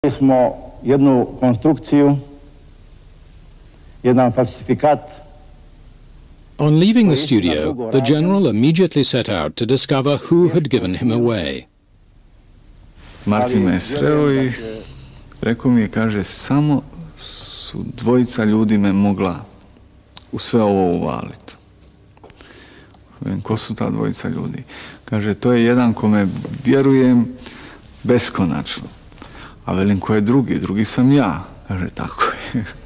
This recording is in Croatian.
Našli smo jednu konstrukciju, jedan falsifikat. On leaving the studio, the general immediately set out to discover who had given him away. Martin me je sreo i rekao mi je, kaže, samo su dvojica ljudi me mogla u sve ovo uvaliti. Ko su ta dvojica ljudi? Kaže, to je jedan kome vjerujem beskonačno. A velim, ko je drugi? Drugi sam ja. Kaže, tako je.